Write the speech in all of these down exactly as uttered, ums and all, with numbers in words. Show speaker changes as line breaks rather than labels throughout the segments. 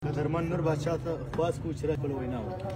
قدرمن نور بادشاه ته خواست کوو چې خپله وینا وکړي.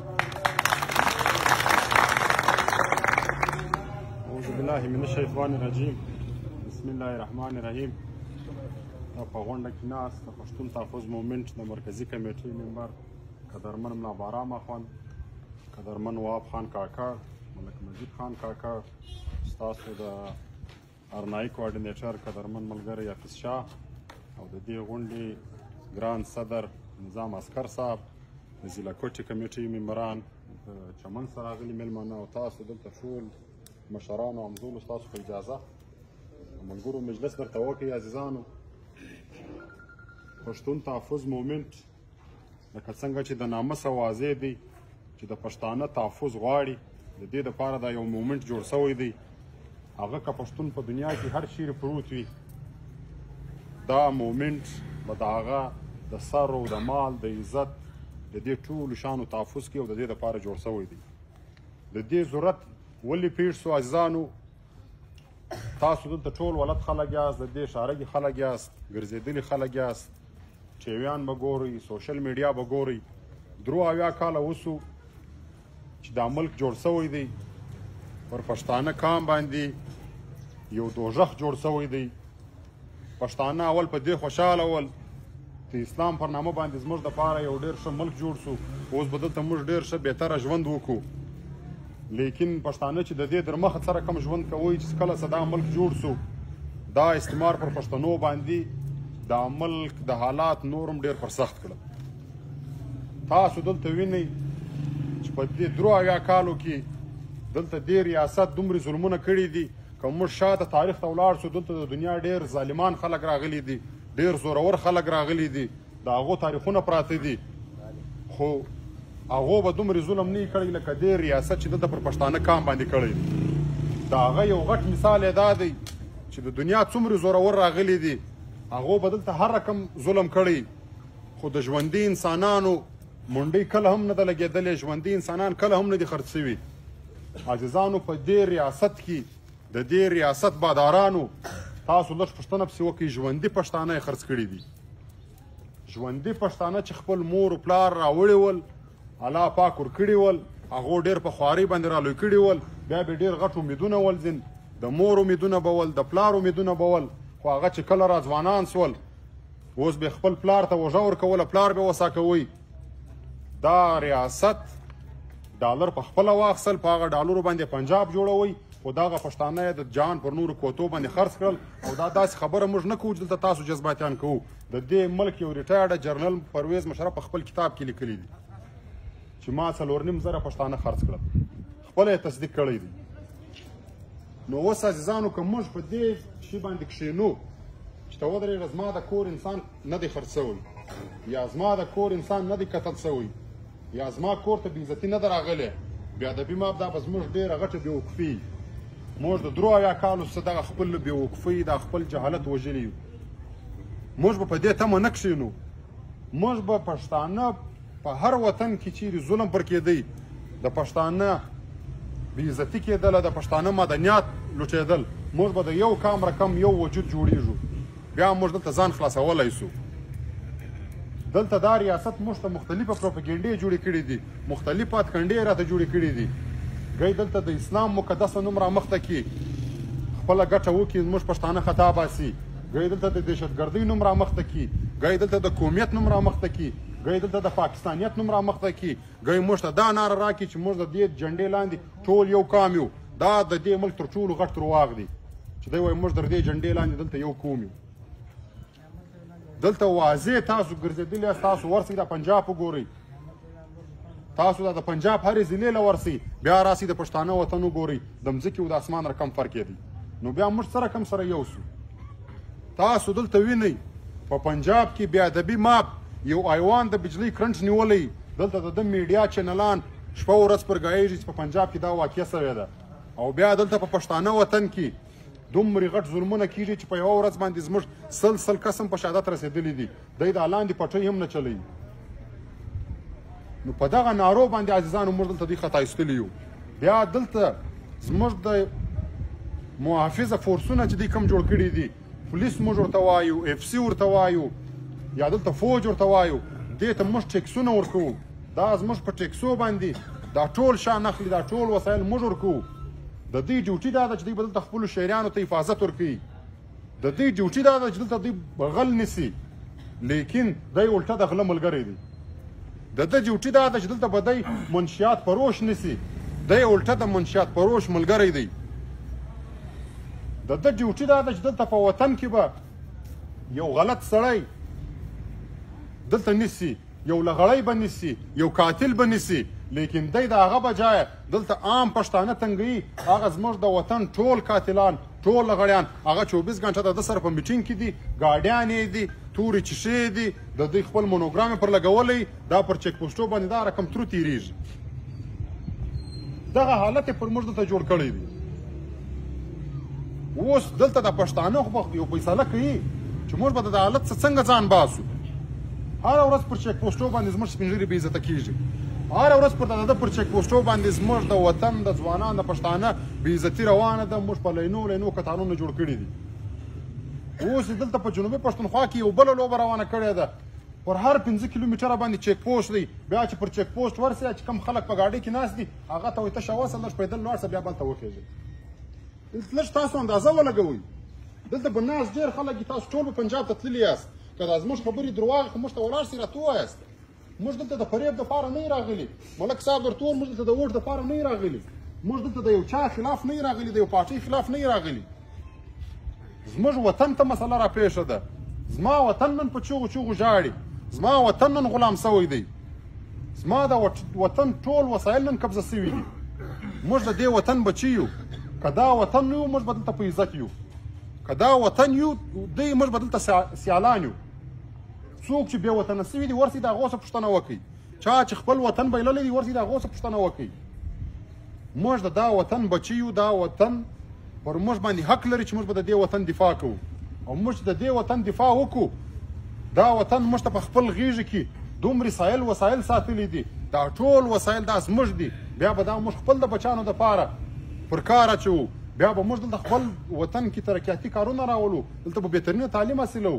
اعوذ بالله من الشیطان الرجیم بسم الله الرحمن الرحیم. دا په غونډه کې ناست د پښتون تحفظ مومنټ د مرکزي کمیټې ممبر قدرمن ملا بارام اخوان، قدرمن وهاب خان کاکا، ملک مجید خان کاکا، ستاسو د ارنایي کوارډینیټر قدرمن ملګری حافظ شاه او د دې غونډې ګران صدر نظام عسکر صاحب، د ضلع کوټې کمیټې ممبران، د چمن سره راغلي میلمانه او تاسو دلته ټول مشرانو او همزولو، ستاسو په اجازه ملګرو مجلس درته وکړئ. عزیزانو، پښتون تحفظ مومنټ لکه څنګه چې د نامه څه واضح دی چې د پښتانه تحفظ غواړي، د دې دپاره دا یو مومنټ جوړ شوی دی. هغه که پښتون په دنیا کې هر چیرې پروت وي، دا مومنټ به د هغه د سر او د مال د عزت د دې ټولو شانو تحفظ کوي او د دې دپاره جوړ شوی دی. د دې ضرورت ولې پېښ شو عزیزانو؟ تاسو دلته ټول ولد خلک یاست، د دې شاره کې خلک یاست، ګرځېدلي خلک یاست، ټیویان به ګورئ، سوشل میډیا به ګورئ. درو اویا کاله وسو چې دا ملک جوړ شوی دی، پر پښتانه کام باندې یو دوژخ جوړ شوی دی. پښتانه اول په دې خوشحاله ول د اسلام پر نامه باندې زموږ دپاره یو ډېر ښه ملک جوړ شو، اوس به دلته موږ ډېر ښه بهتره ژوند وکړو. لیکن پښتانه چې د دې در مخه سره کم ژوند کوئ چې کله څه دا ملک جوړ شو، دا استعمار پر پښتنو باندې دا ملک د حالات نورم ډېر پر سخت کړل. تاسو دلته وینئ چې په دې درو اویا کالو کې دلته دې ریاست دومره ظلمونه کړي دي. که موږ شاته تاریخ ته ولاړ شو، دلته د دنیا ډېر ظالمان خلک راغلي دي، ډېر زورور خلک راغلي دي، د هغو تاریخونه پراته دي، خو هغو به دومره ظلم نه کړی لکه دې ریاست چې دلته پر پښتانه کام باندې کړی دی. د هغه یو غټ مثال یې دا دی چې د دنیا څومره زورور راغلي دي، هغو به دلته هر رقم ظلم کړی، خو د ژوندي انسانانو منډۍ کله هم نه ده لګېدلې، ژوندي انسانان کله هم نه دي خرڅ شوي. عزیزانو، په دې ریاست کې د دې ریاست بادارانو تاسو لږ پوښتنه پسې وکړئ، ژوندي پښتانه یې خرڅ کړي دي. ژوندي پښتانه چې خپل مور و پلار راوړي ول، الله پاک ورکړي ول، هغو ډېر په خوارۍ باندې رالوی کړي ول، بیا به ډېر غټ امیدونه ول، ځین د مور امیدونه به ول، د پلار امیدونه به ول، خو هغه چې کله را ځوانان سول، اوس به خپل پلار ته وژه ورکوله، پلار به وسا کوئ. دا ریاست ډالر په خپله واخیستل، په هغه ډالرو باندې پنجاب جوړوئ، خو دغه پښتانه یې د جان پر نورو کوتو باندې خرڅ کړل. او دا داسې خبره موږ نه کوو چې دلته تاسو جذباتیان کوو. د دې ملک یو ریټایرډ جنرل پرویز مشرف په خپل کتاب کې لیکلی دي چې ما څلور نیم زره پښتانه خرڅ کړل، خپله یې تصدیق کړی دی. نو اوس عزیزانو، که موږ په دې شي باندې کښېنو چې ته ودرېږه زما د کور انسان نه دی خرڅ شوی، یا زما د کور انسان نه دی قتل شوی، یا زما کور ته بېعزتي نه ده راغلې، بیا د بې ماب دا به زموږ ډېره غټه بېوقفي. موږ د درو اویا کالو څخه دغه خپل بېوقفۍ، دا خپل جهالت وژلي یو. موږ به په دې تمه نه کښېنو. موږ به پښتانه په هر وطن کې چیرې ظلم پر کېدی، د پښتانه بېعزتي کېدله، د پښتانه مدنیات لوټېدل، موږ به د یو کام رقم یو وجود جوړېږو، بیا موږ دلته ځان خلاصولی سو. دلته دا ریاست موږ ته مختلفه پروپاګینډې جوړې کړي دي، مختلف پاتکنډې راته جوړې کړي دي. ګی دلته د اسلام مقدسه نوم رامخته کړي، خپله ګټه وکړي، زموږ پښتانه خطا باسي. ګی دلته د دهشتګردۍ نوم رامخته کړي، ګی دلته د قومیت نوم رامخته کړي، ګی دلته د پاکستانیت نوم رامخته کړي، ګی موږ ته دا ناره راکړي چې موږ د دې جنډې لاندې ټول یو قام یو. دا د دې ملک تر ټولو غټ درواغ دی چې دی وایي موږ د دې جنډې لاندې دلته یو قوم یو. دلته واضح تاسو ګرځېدلي یاست، تاسو ورسئ د پنجاب وګورئ، تاسو دا د پنجاب هرې ضلعې له ورسئ، بیا راسئ د پښتانه وطن وګورئ، د مځکې او د اسمان رقم فرق دی. نو بیا موږ سره کم سره یو سو. تاسو دلته وینئ په پنجاب کې بې ادبي ماب یو ایوان د بجلۍ کرنټ نیولی، دلته د ده میډیا چینلان شپه ورځ پرګایېږي چې په پنجاب کې دا واقع سوې ده. او بیا دلته په پښتانه وطن کې دومره غټ ظلمونه کېږي چې په یوه ورځ باندې زموږ سل سل قسم په شهادت رسېدلي دي، دی د لاندې پټۍ هم نه چلوي. نو په دغه نارو باندې عزیزانو موږ دلته دوی خطا ایستلي یو. بیا دلته زموږ د محافظه فورسونه چې دوی کوم جوړ کړي دي، پولیس موږ ورته وایو، اف سي ورته وایو، یا دلته فوج ورته وایو، دې ته موږ ټیکسونه ورکوو، دا زموږ په ټیکسو باندې دا ټول شیان اخلي، دا ټول وسایل موږ ورکوو. د دې ډیوټي دا ده چې دوی به دلته خپلو شهریانو ته حفاظت ورکوي. د دې ډیوټي دا ده چې دلته دوی غل نیسي، لیکن دی الټه د غله ملګری دی. د ده ډیوټي دا ده چې دلته به دی منشیات فروش نیسي، دی الټه د منشیات فروش ملګری دی. د ده ډیوټي دا ده چې دلته په وطن کې به یو غلط سړی دلته نیسي، یو لغړی به نیسي، یو قاتل به نیسي، لیکن دی د هغه بجایه دلته عام پښتانه تنګوي. هغه زموږ د وطن ټول قاتلان، ټول لغړیان هغه چوبیس غنټه د ده سره په میټینګ کې دي، ګاډیان یې دي، تورې چیشې دي، د دوی خپل مونوګرام یې پر لګولی، دا پر چیک پوسټو باندې دا رقم ترو تېرېږي. دغه حالت یې پر موږ دلته جوړ کړی دی. اوس دلته د پښتانه خو یو فیصله کوي چې موږ به د حالت څخه څنګه ځان باسو. هره ورځ پر چیک پوسټو باندې زموږ سپین ږیري بې عزته کېږي، هره ورځ پر د ده پر چیک پوسټو باندې زموږ د وطن د ځوانان د پښتانه بې عزتي روانه ده. موږ په لینو لینو کتارونه جوړ کړي دي. اوس دلته په جنوبي پښتونخوا کې یو بله لوبه روانه کړې ده، پر هر پنځه کیلومتره باندې چیک پوسټ دی. بیا چې پر چیک پوسټ ورسې چې کوم خلک په ګاډۍ کې ناست دي هغه ته وایي تشه وسه لږ پیدل لاړ شه بیا بل ته وخېږئ. لږ تاسو اندازه ولګوئ، دلته به ناست ډېر خلک دي، تاسو ټول به پنجاب ته تللي یاست. که دا زموږ خبرې درواغ خو موږ ته ولاړ سئ راته ووایاست. موږ دلته د فریب دپاره نه یې راغلي، ملک صاحب درته وویل موږ دلته د ووټ دپاره نه یې راغلي، موږ دلته د یو چا خلاف نه یې راغلي، د یو پارټۍ خلاف نه یې راغلي. زموږ وطن ته مسله راپېښه ده. زما وطن نن په چغو چغو ژاړي، زما وطن نن غلام سوی دی، زما د وطن ټول وسایل نن قبضه سوي دي. موږ د دې وطن بچي یو، که دا وطن نه یو موږ به دلته په عزت یو، که دا وطن یو دی موږ به دلته سیالان یو. څوک چې بې وطنه سوي دي ورسئ د هغو څخه پوښتنه وکړئ، چا چې خپل وطن بایللی دی ورسئ د هغو څخه پوښتنه وکړئ. موږ د دا وطن بچي یو، دا وطن پر موږ باندې حق لري چې موږ به د دې وطن دفاع کوو، او موږ چې د دې وطن دفاع وکړو دا وطن موږ ته په خپل غېږه کې دومره سایل وسایل ساتلي دي، دا ټول وسایل دا زموږ دي. بیا به دا موږ خپل د بچیانو دپاره پر کار اچوو، بیا به موږ دلته خپل وطن کې ترقیاتي کارونه راولو، دلته به بهترینه تعلیم حاصلوو.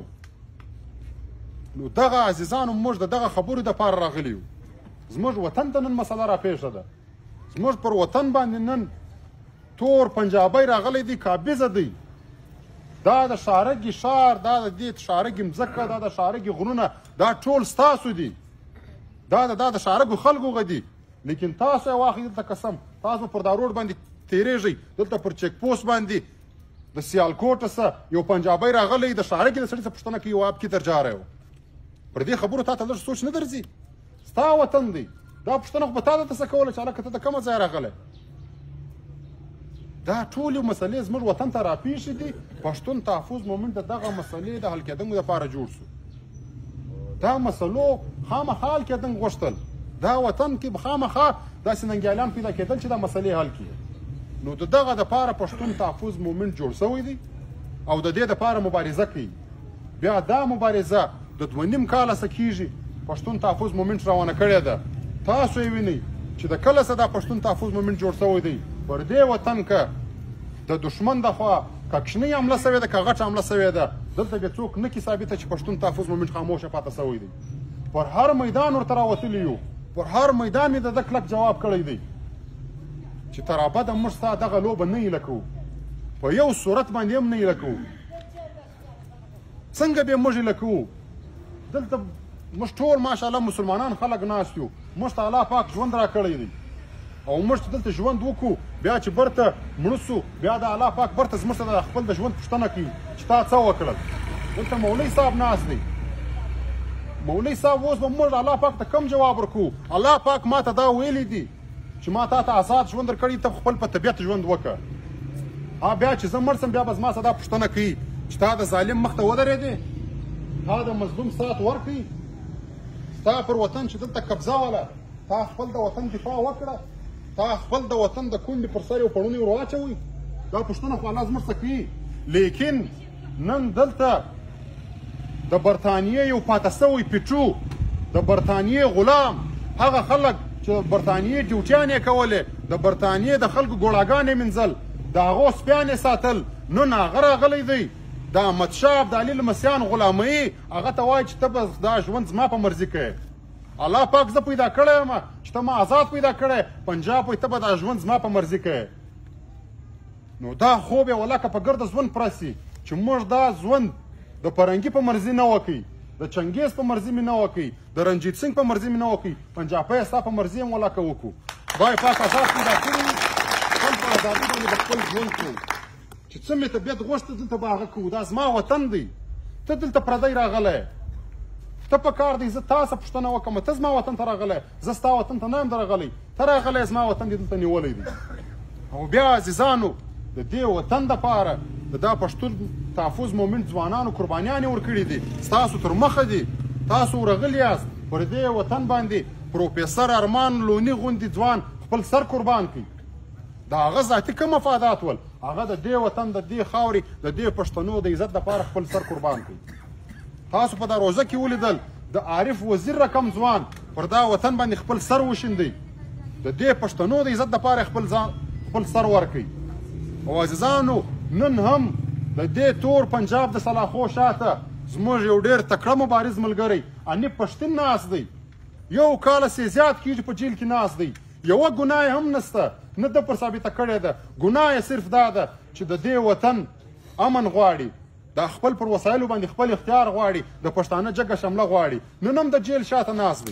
نو دغه عزیزانو موږ د دغه خبرو دپاره راغلي یو. زموږ وطن ته نن مسله راپېښه ده، زموږ پر وطن باندې نن تور پنجابی راغلی دی، کابزه دی. دا د شارګي شار، دا د دې شارګي مځکه، دا د شارګي غرونه، دا ټول ستاسو دي، دا د دا د شارګو خلکو غه دي. لیکن تاسو یې واخلئ دلته قسم، تاسو پر دا روډ باندې تېرېږئ، دلته پر چیک پوسټ باندې د سیالکوټ څخه یو پنجابی راغلی د شارګي د سړي څخه پوښتنه کوي او آپ کدھر جا رہے ہو. پر دې خبرو تا ته لږ سوچ نه درځي؟ ستا وطن دی، دا پوښتنه خو به تا درته څه کوله چې هلکه ته د کومه ځایه راغلی؟ دا ټولې مسلې زموږ وطن ته راپېښې دي. پښتون تحفظ مومنټ د دغه مسلې د حل کېدنګو دپاره جوړ شو. دا مسلو خامخا حل کېدنګ غوښتل، دا وطن کې به خامخا داسې ننګیالیان پیدا کېدل چې دا مسلې حل کړي. نو د دغه دپاره پښتون تحفظ مومنټ جوړ شوی دی او د دې دپاره مبارزه کوي. بیا دا مبارزه د دوه نیم کاله څه کېږي پښتون تحفظ مومنټ روانه کړې ده. تاسو یې وینئ چې د کله څه دا پښتون تحفظ مومنټ جوړ شوی دی. پر دې وطن که د دشمن د خوا که کوچنۍ حمله سوې ده که غټه حمله سوې ده، دلته بیا څوک نه کي ثابته چې پښتون تحفظ مومنټ خاموشه پاته سوی دی. پر هر میدان ورته راوتلي یو، پر هر میدان مې د ده کلک جواب کړی دی چې تر ابده موږ ستا دغه لوبه نه هیله کوو، په یو صورت باندې هم نه هیله کوو. څنګه به موږ هیله کوو؟ دلته موږ ټول ماشاءالله مسلمانان خلک ناست یو، موږ ته الله پاک ژوند را کړی دی او موږ چې دلته ژوند وکړو بیا چې برته مړه سو بیا د الله پاک برته زموږ ته د خپل د ژوند پوښتنه کوي چې تا څه وکړل. دلته مولوي صاحب ناست دی، مولوي صاحب اوس به موږ الله پاک ته کوم جواب ورکوو؟ الله پاک ما ته دا ویلی دي چې ما تا ته آزاد ژوند درکړی، ته خپل په طبیعت ژوند وکړه. ها بیا چې زه مړ سم بیا به زما څه دا پوښتنه کوي چې تا د ظالم مخ ته ودرېدې، تا د مظلوم سات ورکړي، ستا پر وطن چې دلته قبضه وله، تا خپل د وطن دفاع وکړه، تا خپل د وطن د کونډې پر سر یو پړونی ور واچوئ. دا پوښتنه خو الله زموږ څخه کوي. لیکن نن دلته د برطانیې یو پاته سوی پیټرو، د برطانیې غلام، هغه خلک چې د برطانیې ډیوټیان یې کولې، د برطانیې د خلکو ګوړاګانې مینځل، د هغو سپیان یې ساتل، نن هغه راغلی دی د احمدشاه ابدالي لمسیان غلاموي، هغه ته وایي چې ته به دا ژوند زما په مرضي کوې. الله پاک زه پیدا کړی یم چې ته ما آزاد پیدا کړی پنجاب وایي ته به دا ژوند زما په مرضي کوې. نو دا خوب یې ولا که په ګرده ژوند پرسي چې موږ دا ژوند د فرنګي په مرضي نه وکړي، د چنګیز په مرضي مې نه وکړي، د رنجیت سنګ په مرضي مې نه وکړي، پنجابی ستا په مرضي هم ولا که وکړو. خدای پاک آزاد پیدا کړي خپل په ازادي باندې به خپل ژوند کوو. چې څه مې طبیعت غوښته دلته به هغه کوو. دا زما وطن دی، ته دلته پردی راغلی، ته په کار دی زه تا څه پوښتنه وکړم، ته زما وطن ته راغلی، زه ستا وطن ته نه یم راغلی، ته راغلی زما وطن دې دلته نیولی دی. او بیا عزیزانو د دې وطن دپاره د دا پښتون تحفظ مومنټ ځوانانو قربانیانې ورکړي دي. ستاسو تر مخه دي، تاسو ورغلي یاست پر دې وطن باندې پروفیسر ارمان لوني غوندې ځوان خپل سر قربان کړي. د هغه ذاتي کوم مفادات ول هغه د دې وطن د دې خاورې د دې پښتنو د عزت دپاره خپل سر قربان کړي. تاسو په دا روزه کې ولیدل د عارف وزیر رقم ځوان پر دا وطن باندې خپل سر وشیندی، د دې پښتنو د عزت دپاره خپل ځان خپل سر ورکړي. او عزیزانو نن هم د دې تور پنجاب د سلاخو شاته زموږ یو ډېر تکړه مبارز ملګری انیب پښتون ناست دی، یو کاله سې زیات کېږي په جیل کې ناست دی، یوه ګناه هم نشته، نه ده پر ثابته کړې ده. ګناه یې صرف دا ده چې د دې وطن امن غواړي، دا خپل پر وسایلو باندې خپل اختیار غواړي، د پښتانه جګه شمله غواړي. نن هم د جیل شاته ناست دی.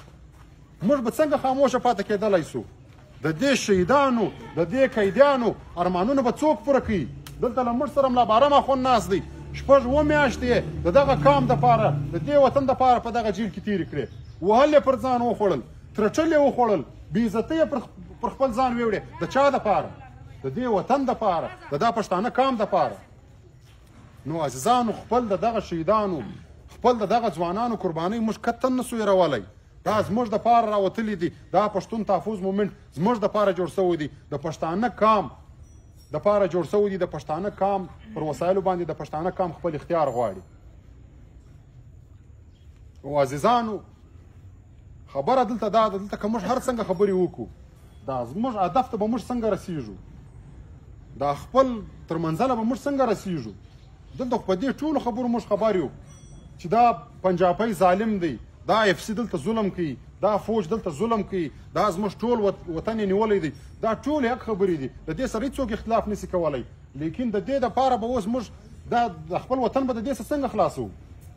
موږ به څنګه خاموشه پاتې کېدلی سو؟ د دې شهیدانو د دې قیدیانو ارمانونه به څوک پوره کوي؟ دلته له موږ سره ملا بارم اخوند ناست دی، شپږ اووه میاشتې د دغه قام دپاره د دې وطن دپاره په دغه جیل کې تېرې کړې. وهل یې پر ځان وخوړل، ترټل یې وخوړل، بېعزتۍ یې پر خپل ځان ویوړې. د چا دپاره؟ د دې وطن دپاره، د دا پښتانه قام دپاره. نو عزیزانو خپل د دغه شهیدانو خپل د دغه ځوانانو قربانۍ موږ کتن نسو هېرولی. دا زموږ دپاره راوتلي دي، دا پښتون تحفظ مومنټ زموږ دپاره جوړ سوی دی، د پښتانه قام دپاره جوړ سوی دی. د پښتانه قام پر وسایلو باندې د پښتانه قام خپل اختیار غواړي. او عزیزانو خبره دلته دا ده، دلته که موږ هر څنګه خبرې وکړو دا زموږ هدف ته به موږ څنګه رسیږو، دا خپل تر منزله به موږ څنګه رسیږو. دلته په دې ټولو خبرو موږ خبر یو چې دا پنجابی ظالم دی، دا اف سی دلته ظلم کوي، دا فوج دلته ظلم کوي، دا زموږ ټول وطن یې نیولی دی. دا ټول حق خبرې دي، د دې سره هېڅوک اختلاف نشي کولی. لیکن د دې دپاره به اوس موږ دا د خپل وطن به د دې څه څنګه خلاصوو؟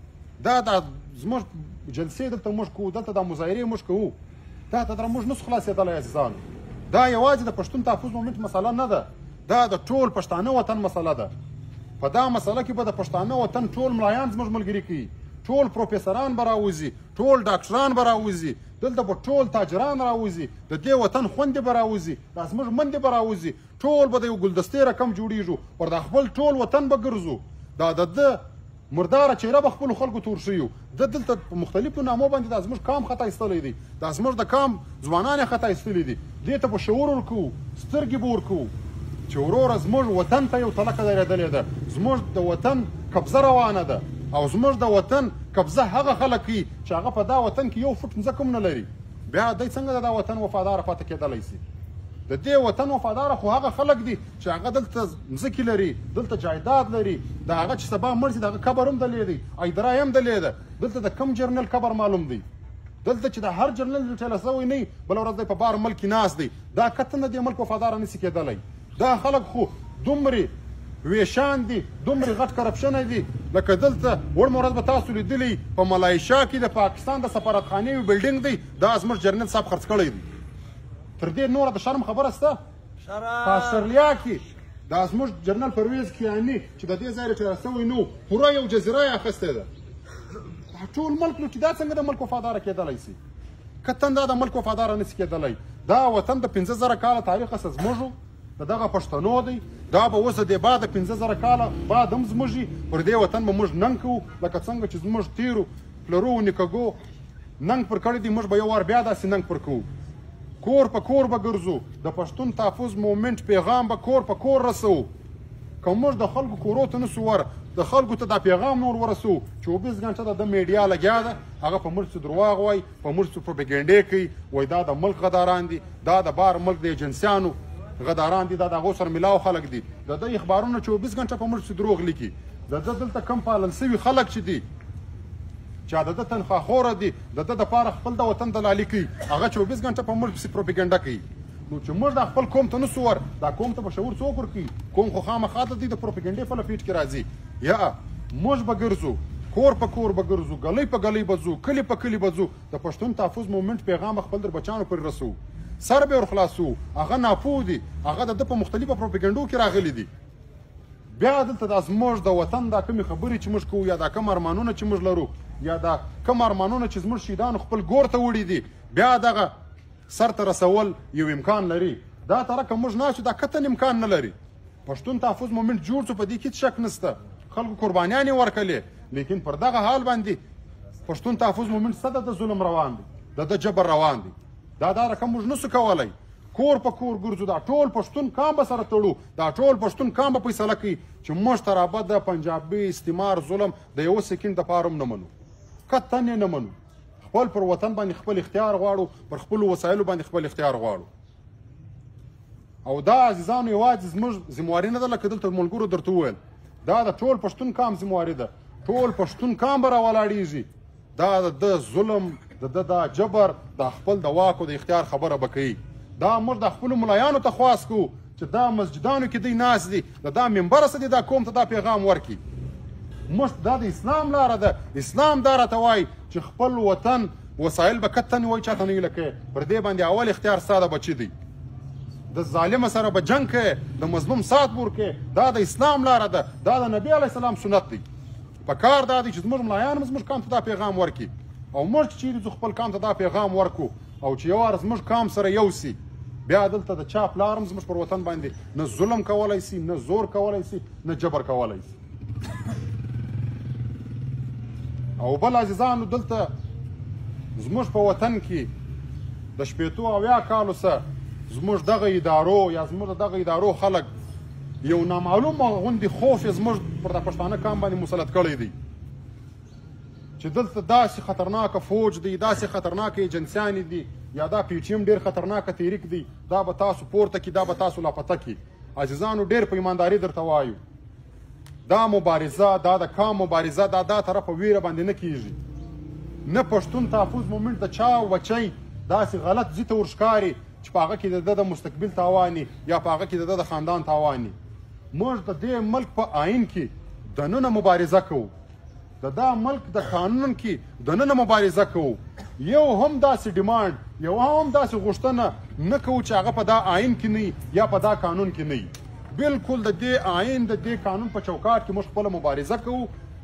دا دا زموږ جلسې دلته موږ کوو، دلته دا مظاهرې موږ کوو، دا ته موږ نسو خلاصېدلی عزیزانو. دا یوازې د پښتون تحفظ مومنټ مسله نه ده، دا د ټول پښتانه وطن مسله ده. په دا مسله کې به د پښتانه وطن ټول ملایان زموږ ملګري کوي، ټول پروفیسران به راوځي، ټول ډاکټران به راوځي، دلته به ټول تاجران راوځي، د دې وطن خوندې به راوځي، دا زموږ مندې به راوځي، ټول به د یو ګلدستې رقم جوړېږو، پر دا خپل ټول وطن به ګرځو. دا د ده مرداره چهره به خپلو خلکو تور شوي، ده دلته په مختلفو نامو باندې دا زموږ قام خطا ایستلی دی، دا زموږ د قام ځوانان یې خطا ایستلي دي. دې ته به شعور ورکوو، سترګې به ورکوو چې وروره زموږ وطن ته یو تلکه درېدلې ده، زموږ د وطن قبضه روانه ده. او زموږ د وطن قبضه هغه خلک کوي چې هغه په دا وطن کې یو فوټ مځکه هم نه لري. بیا دی څنګه د دا وطن وفاداره پاتې کېدلی سي؟ د دې وطن وفاداره خو هغه خلک دي چې هغه دلته مځکې لري، دلته جایداد لري، د هغه چې سبا مړ شي د هغه قبر هم دلې دی، ایدرا هم دلې ده. دلته د کم جرنل قبر معلوم دی، دلته چې د هر جرنل ټیله سوی نه وي بله ورځ دی په بار ملک کې ناست دی. دا کتن د دې ملک وفاداره نسي کېدلی. دا خلک خو دومرې ویشان دي، دومرې غټ کرپشنه دي، لکه دلته وړ ورځ به تاسو لیدلی په ملایشا کې د پاکستان د سفارتخانې یو بلډینګ دی، دا زموږ جرنل صاحب خرڅ کړی دی. تر دې نوره د شرم خبره شته؟ په استرالیا کې دا زموږ جنرال پرویز کیاني چې د دې ځای نه ټیله سوی نه و، پوره یو جزیره یې اخیستې ده. دا ټول ملک نو چې دا څنګه د ملک وفاداره کېدلی سي؟ کتن دا د ملک وفاداره نسي کېدلی. دا وطن د پنځه زره کاله تاریخ څخه زموږ د دغه پښتنو دی، دا به اوس د دې بعد د پنځه زره کاله بعد هم زموږ وي. پر دې وطن به موږ ننګ کوو لکه څنګه چې زموږ تېرو پلرو نیکهګو ننګ پر کړی دی، موږ به یو وار بیا داسې ننګ پر کوو. کور په کور به ګرځو، د پښتون تحفظ مومنټ پیغام به کور په کور رسوو. که موږ د خلکو کورو ته نسو ور د خلکو ته دا پیغام نور ورسوو چې چوبیس غنټه د میډیا لګیا ده، هغه په موږ څه درواغ وایي، په موږ څه پروپاګنډې کوي، وایي دا د ملک غداران دي، دا د بار ملک د ایجنسیانو غداران دي، دا د هغو سره ملاو خلک دي. د ده اخبارونه چوبیس غنټه په موږ څه دروغ لیکي. د ده دلته کم پالل سوي خلک چې دي چې د ده تنخواخوره دي د ده دپاره خپل د وطن دلالي کوي هغه چوبیس ګنټه په موږ پسې پروپیګنډه کوي نو چې موږ دا خپل قوم ته نسو ور دا قوم ته به شعور څوک ورکوي قوم خو خامخا د دوی د پروپیګنډې په لپیټ کې راځي یا موږ به ګرځو کور په کور به ګرځو ګلۍ په ګلۍ به ځو کلي په کلي به ځو د پښتون تحفظ مومنټ پیغام خپل در بچانو پورې رسو سر به ورخلاصو هغه ناپوه دي هغه د ده په مختلفو پروپیګنډو کې راغلي دي بیا دلته دا زموږ د وطن دا کومې خبرې چې موږ کوو یا دا کوم ارمانونه چې موږ لرو یا دا کوم ارمانونه چې زموږ شهیدانو خپل ګور ته وړي دي بیا دغه سر ته رسول یو امکان لري دا ترکه موږ ناست دا کتن امکان نه لري پښتون تحفظ مومنټ جوړ شو په دې کې شک نشته خلکو قربانیانې ورکړلې لیکن پر دغه حال باندې پښتون تحفظ مومنټ څه د ظلم روان دی د د جبر روان دی دا دا رقم موږ نسو کولی کور په کور ګرځو دا ټول پښتون کام به سره تړو دا ټول پښتون کام به فیصله کوي چې موږ تر ابده پنجابي استعمار ظلم د یوه سکند دپاره هم نه منو قطعا یې نه منو خپل پر وطن باندې خپل اختیار غواړو پر خپلو وسایلو باندې خپل اختیار غواړو او دا عزیزانو یوازې زموږ ذمواري نه ده لکه دلته ملګرو درته وویل دا د ټول پښتون کام ذمواري ده ټول پښتون کام به راولاړېږي دا د ده ظلم د ده دا جبر دا خپل د واک او د اختیار خبره به کوي دا موږ د خپلو ملایانو ته خواست کوو چې دا مسجدانو کې دوی ناست دي د دا منبره څه دي دا قوم ته دا پیغام ورکړي موږ دا د اسلام لاره ده اسلام دا راته وایي چې خپل وطن وسایل به کته نه وایي چاته نه وي لکه پر دې باندې اول اختیار ستا د بچي دی د ظالمه سره به جنګ کوې د مظلوم سات به ورکوې دا د اسلام لاره ده دا د نبي علیه السلام سنت دی په کار دا دی چې زموږ ملایان هم زموږ قام ته دا پیغام ورکړي او موږ چې چیرې ځو خپل قام ته دا پیغام ورکړو او چې یو وار زموږ قام سره یو سي بیا دلته د چا پلار هم زموږ پر وطن باندې نه ظلم کولی سي نه زور کولی سي نه جبر کولی سي او بل عزیزانو دلته زموږ په وطن کې د شپېتو اویا کالو څخه زموږ دغه ادارو یا زموږ دغه ادارو خلک یو نامعلومه غوندې خوف یې زموږ پر د پښتانه قام باندې مسلط کړی دی چې دلته داسې خطرناکه فوج دی داسې خطرناکه ایجنسیانې دي یا دا پی ټي ایم ډېر خطرناکه تحریک دی دا به تاسو پورته کړي دا به تاسو لاپته کړي عزیزانو ډېر په ایمانداري درته وایو دا مبارزه دا د قام مبارزه دا دا طرفه ویره باندې نه کیږي نه پښتون تحفظ مومنټ د چا بچی داسې غلط ځي ته ورښکاري چې په هغه کې د ده د مستقبل تاوان یا په هغه کې د ده د خاندان تاوان موږ د دې ملک په آئین کې دننه مبارزه کوو د دا ملک د قانون کې دننه مبارزه کوو یو هم داسې ډیمانډ یو هم داسې غوښتنه نه کوو چې هغه په دا آئین کې نه یا په دا قانون کې نه بالکل د دې آئین د دې قانون په چوکاټ کې موږ خپله مبارزه کوو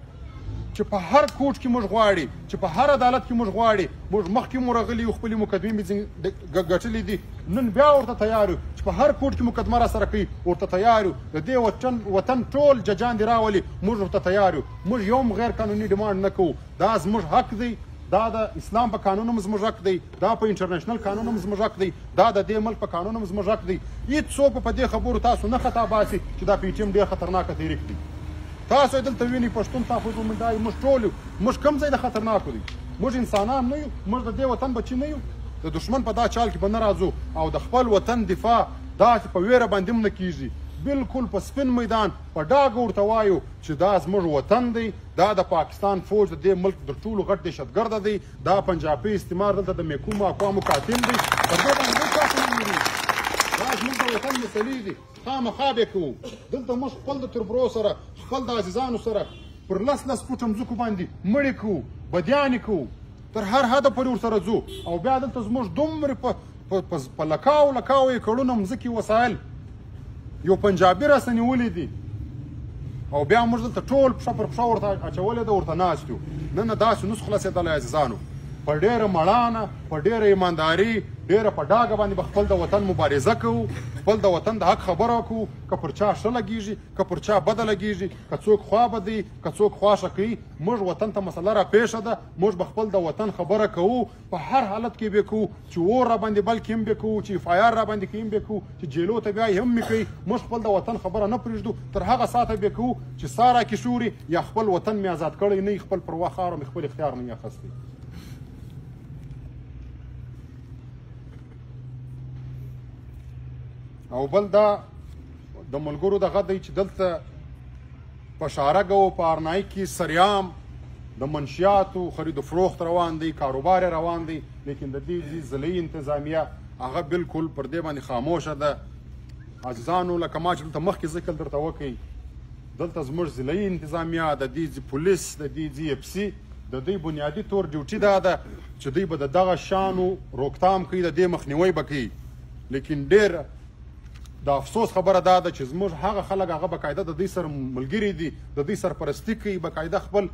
چې په هر کوټ کې موږ غواړي چې په هر عدالت کې موږ غواړي موږ مخکې مو راغلي یو خپلې مقدمې مې ګټلې دي نن بیا ورته تیار یو چې په هر کوټ کې مقدمه را سره کوي ورته تیار یو د دې وطن وطن ټول ججان دي راولي موږ ورته تیار یو موږ یو هم غیر قانوني ډیمانډ نه کوو دا زموږ حق دی دا د اسلام په قانون هم زموږ حق دی دا په انټرنیشنل قانون هم زموږ حق دی دا د دې ملک په قانون هم زموږ حق دی هېڅوک په دې خبرو تاسو نه خطا باسي چې دا پی ټي ایم ډېر خطرناکه تحریک دی تاسو دلته وینئ پښتون تحفظ مومنټ دی موږ ټول یو موږ کوم ځای د خطرناکو دی موږ انسانان نه یو موږ د دې وطن بچي نه یو د دښمن په دا چال کې به نه راځو او د خپل وطن دفاع داسې په ویره باندې هم نه کیږي بالکل په سپین میدان په ډاګه ورته وایو چې دا زموږ وطن دی دا د پاکستان فوج د دې ملک تر ټولو غټ دهشتګرده دی دا پنجابي استعمار دلته د محکومو اقوامو قاتل دی پر دې باندې موږ تاسو نه وینو دا زموږ د وطن مسلې دي خامخا به کوو دلته موږ خپل د تربرو سره خپل د عزیزانو سره پر لس لس فوټه مځکو باندې مړې کوو بدیانې کوو تر هر حده پورې ورسره ځو او بیا دلته زموږ دومرې په لکاو لکاو یې کړونه مځکې وسایل یو پنجابي راسه نیولې دي او بیا موږ دلته ټول پښه پر پښه ورته اچولې ده ورته ناست یو نه نه داسې نسو خلاصېدلی عزیزانو په ډېره مړانه په ډېره ایمانداري ډېره په ډاګه باندې به خپل د وطن مبارزه کوو خپل د وطن د حق خبره کوو که پر چا ښه لګېږي که پر چا بده لګېږي که څوک خوا بدوي که څوک خواښه کوي موږ وطن ته مسله را پیښه ده موږ به خپل د وطن خبره کوو په هر حالت کې به کوو چې اور را باندې بل کې هم به کوو چې اف آی آر را باندې کوي هم به کوو چې جیلو ته بیا هم مې کوي موږ خپل د وطن خبره نه پرېږدو تر هغه ساعته به کوو چې سا را کې شوري یا خپل وطن مې آزاد کړی نه خپل پروا خاوره مې خپل اختیار نه اخیستی او بل دا د ملګرو دغه دی چې دلته په شارګ او په ارنای کې سریام د منشیاتو خرید و فروخت روان دی، کاروبار روان دی، لیکن د دې ضلعي انتظامیه هغه بالکل پر دې باندې خاموشه ده. عزیزانو لکه ما چې دلته مخکې ذکر درته وکړئ، دلته زموږ ضلعي انتظامیه د دې پولیس د دې جي اف سي د دوی بنیادي طور ډیوټي دا ده چې دوی به د دغه شانو روکتام کوي، د دې مخنیوی به کوي. لیکن ډېر د افسوس خبره دا ده چې زموږ هغه خلک هغه باقاعده د دوی سره ملګري دي، د دوی سرپرستي کوي، باقاعده خپل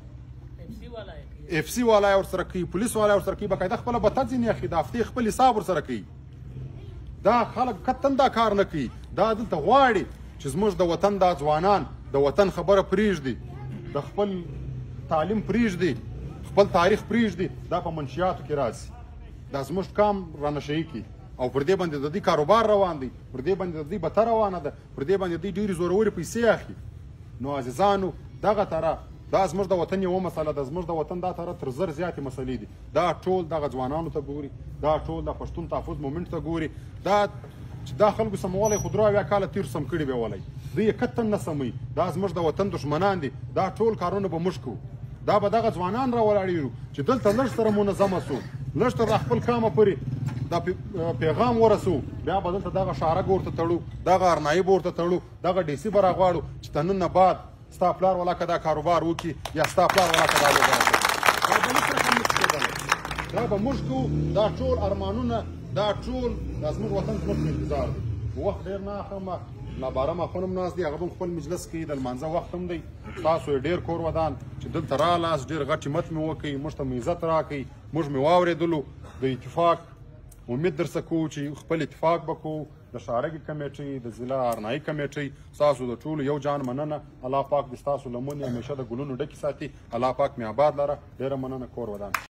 اف سی والا ورسره کوي، پولیس والا ورسره کوي، باقاعده خپله بته ځینې اخلي، د هفتې خپل حساب ورسره کوي. دا خلک کتن دا کار نه کوي. دا دلته غواړي چې زموږ د وطن دا ځوانان د وطن خبره پرېږدي، د خپل تعلیم پرېږدي، خپل تاریخ پرېږدي، دا په منشیاتو کې راځي. دا زموږ کام رانشهیي کوي او پر دې باندې د دوی کاروبار روان دی، پر دې باندې د دوی بته روانه ده، پر دې باندې دوی ډېرې زورورې پیسې اخلي. نو عزیزانو دغه طرح دا زموږ د وطن یوه مسله ده، زموږ د وطن دا طرح تر زر زیاتې مسلې دي. دا ټول دغه ځوانانو ته ګوري، دا ټول د پښتون تحفظ مومنټ ته ګوري. دا چې دا خلکو سمولی خو درې اویا کاله تېر سم کړي به ولی، دوی یې کتن نه سموي. دا زموږ د وطن دښمنان دي، دا ټول کارونه به موږ کوو. دا به دغه ځوانان راولاړېږو چې دلته لږ سره منظمه سو، لږ تر خپل کامه پورې دا پیغام ورسو، بیا به دلته دغه شارک ورته تړو، دغه ارنایي به ورته تړو، دغه ډي سي به راغواړو چې تر نن نه بعد ستا پلار والا که دا کاروبار وکړي یا ستا پلار والا که دا لوبه وکړي. دا به هېڅ رقم نه شي کېدلی. دا به موږ کوو. دا ټول ارمانونه، دا ټول دا زموږ وطن زموږ په انتظار دی. وخت ډېر نه اخلم، لا باره ماخون هم ناست دي، هغه به خپل مجلس کوي، د لمانځه وخت هم دی. تاسو یې ډېر کور ودان چې دلته رالاست، ډېر غټ همت مې وکړئ، موږ ته مې عزت راکړئ، موږ مې واورېدلو. د اتفاق امید درڅه کوو چې خپل اتفاق به کوو. د شارګې کمیټۍ، د ضلع ارنایي کمیټۍ، ستاسو د ټولو یو جان مننه. الله پاک دې ستاسو لمنې همیشه د ګلونو ډکې ساتي. الله پاک مې آباد لره. ډېره مننه. کور ودان.